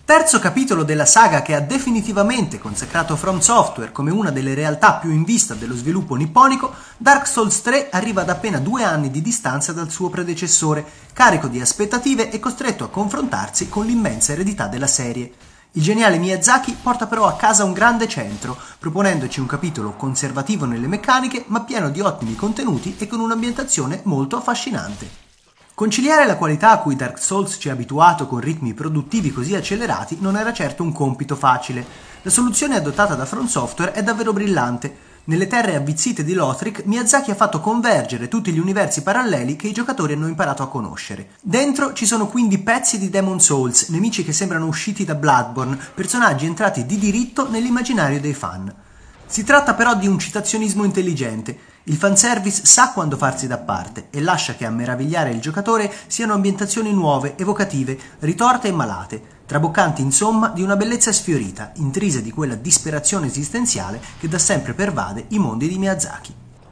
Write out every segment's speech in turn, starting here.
Terzo capitolo della saga che ha definitivamente consacrato From Software come una delle realtà più in vista dello sviluppo nipponico, Dark Souls 3 arriva ad appena 2 anni di distanza dal suo predecessore, carico di aspettative e costretto a confrontarsi con l'immensa eredità della serie. Il geniale Miyazaki porta però a casa un grande centro, proponendoci un capitolo conservativo nelle meccaniche ma pieno di ottimi contenuti e con un'ambientazione molto affascinante. Conciliare la qualità a cui Dark Souls ci ha abituato con ritmi produttivi così accelerati non era certo un compito facile. La soluzione adottata da From Software è davvero brillante. Nelle terre avvizzite di Lothric, Miyazaki ha fatto convergere tutti gli universi paralleli che i giocatori hanno imparato a conoscere. Dentro ci sono quindi pezzi di Demon Souls, nemici che sembrano usciti da Bloodborne, personaggi entrati di diritto nell'immaginario dei fan. Si tratta però di un citazionismo intelligente. Il fanservice sa quando farsi da parte e lascia che a meravigliare il giocatore siano ambientazioni nuove, evocative, ritorte e malate, traboccanti insomma di una bellezza sfiorita, intrise di quella disperazione esistenziale che da sempre pervade i mondi di Miyazaki.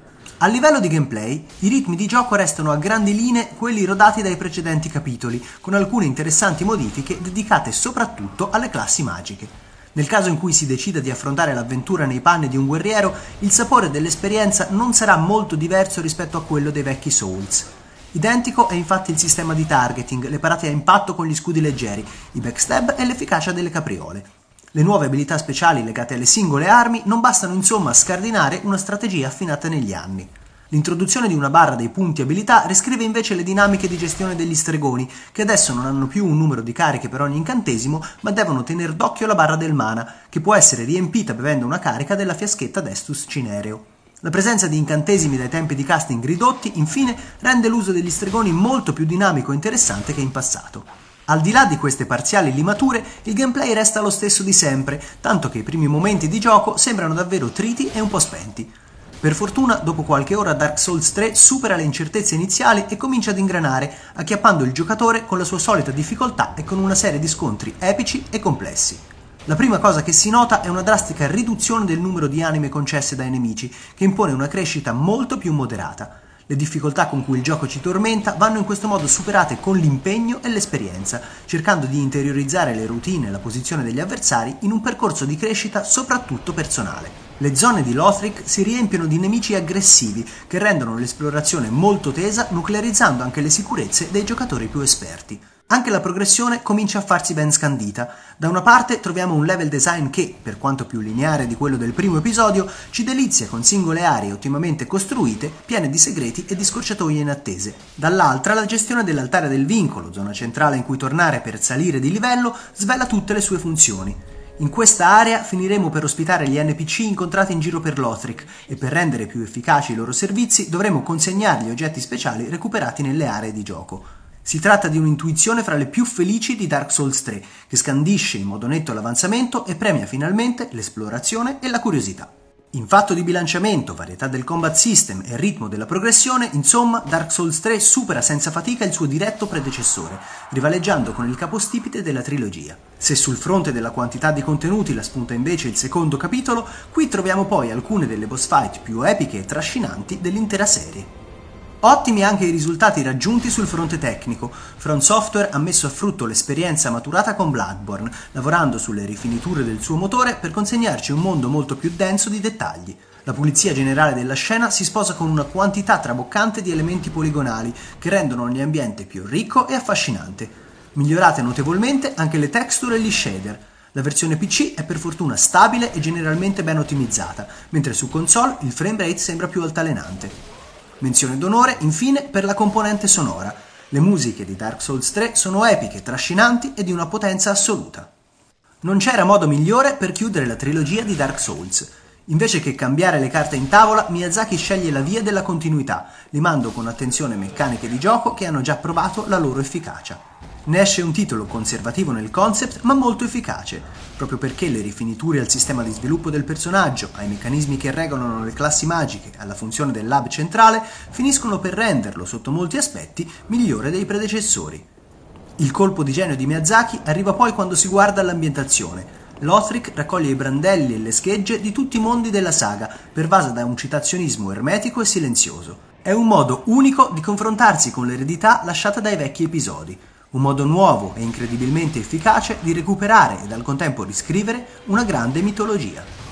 A livello di gameplay, i ritmi di gioco restano a grandi linee quelli rodati dai precedenti capitoli, con alcune interessanti modifiche dedicate soprattutto alle classi magiche. Nel caso in cui si decida di affrontare l'avventura nei panni di un guerriero, il sapore dell'esperienza non sarà molto diverso rispetto a quello dei vecchi Souls. Identico è infatti il sistema di targeting, le parate a impatto con gli scudi leggeri, i backstab e l'efficacia delle capriole. Le nuove abilità speciali legate alle singole armi non bastano insomma a scardinare una strategia affinata negli anni. L'introduzione di una barra dei punti abilità riscrive invece le dinamiche di gestione degli stregoni, che adesso non hanno più un numero di cariche per ogni incantesimo, ma devono tener d'occhio la barra del mana, che può essere riempita bevendo una carica della fiaschetta d'Estus Cinereo. La presenza di incantesimi dai tempi di casting ridotti, infine, rende l'uso degli stregoni molto più dinamico e interessante che in passato. Al di là di queste parziali limature, il gameplay resta lo stesso di sempre, tanto che i primi momenti di gioco sembrano davvero triti e un po' spenti. Per fortuna, dopo qualche ora Dark Souls 3 supera le incertezze iniziali e comincia ad ingranare, acchiappando il giocatore con la sua solita difficoltà e con una serie di scontri epici e complessi. La prima cosa che si nota è una drastica riduzione del numero di anime concesse dai nemici, che impone una crescita molto più moderata. Le difficoltà con cui il gioco ci tormenta vanno in questo modo superate con l'impegno e l'esperienza, cercando di interiorizzare le routine e la posizione degli avversari in un percorso di crescita soprattutto personale. Le zone di Lothric si riempiono di nemici aggressivi che rendono l'esplorazione molto tesa, nuclearizzando anche le sicurezze dei giocatori più esperti. Anche la progressione comincia a farsi ben scandita. Da una parte troviamo un level design che, per quanto più lineare di quello del primo episodio, ci delizia con singole aree ottimamente costruite, piene di segreti e di scorciatoie inattese. Dall'altra la gestione dell'altare del vincolo, zona centrale in cui tornare per salire di livello, svela tutte le sue funzioni. In questa area finiremo per ospitare gli NPC incontrati in giro per Lothric e per rendere più efficaci i loro servizi dovremo consegnargli oggetti speciali recuperati nelle aree di gioco. Si tratta di un'intuizione fra le più felici di Dark Souls 3, che scandisce in modo netto l'avanzamento e premia finalmente l'esplorazione e la curiosità. In fatto di bilanciamento, varietà del combat system e ritmo della progressione, insomma, Dark Souls 3 supera senza fatica il suo diretto predecessore, rivaleggiando con il capostipite della trilogia. Se sul fronte della quantità di contenuti la spunta invece il secondo capitolo, qui troviamo poi alcune delle boss fight più epiche e trascinanti dell'intera serie. Ottimi anche i risultati raggiunti sul fronte tecnico. From Software ha messo a frutto l'esperienza maturata con Bloodborne, lavorando sulle rifiniture del suo motore per consegnarci un mondo molto più denso di dettagli. La pulizia generale della scena si sposa con una quantità traboccante di elementi poligonali che rendono ogni ambiente più ricco e affascinante. Migliorate notevolmente anche le texture e gli shader. La versione PC è per fortuna stabile e generalmente ben ottimizzata, mentre su console il frame rate sembra più altalenante. Menzione d'onore, infine, per la componente sonora. Le musiche di Dark Souls 3 sono epiche, trascinanti e di una potenza assoluta. Non c'era modo migliore per chiudere la trilogia di Dark Souls. Invece che cambiare le carte in tavola, Miyazaki sceglie la via della continuità, limando con attenzione meccaniche di gioco che hanno già provato la loro efficacia. Ne esce un titolo conservativo nel concept ma molto efficace, proprio perché le rifiniture al sistema di sviluppo del personaggio, ai meccanismi che regolano le classi magiche, alla funzione del lab centrale, finiscono per renderlo, sotto molti aspetti, migliore dei predecessori. Il colpo di genio di Miyazaki arriva poi quando si guarda all'ambientazione. Lothric raccoglie i brandelli e le schegge di tutti i mondi della saga, pervasa da un citazionismo ermetico e silenzioso. È un modo unico di confrontarsi con l'eredità lasciata dai vecchi episodi. un modo nuovo e incredibilmente efficace di recuperare ed al contempo riscrivere una grande mitologia.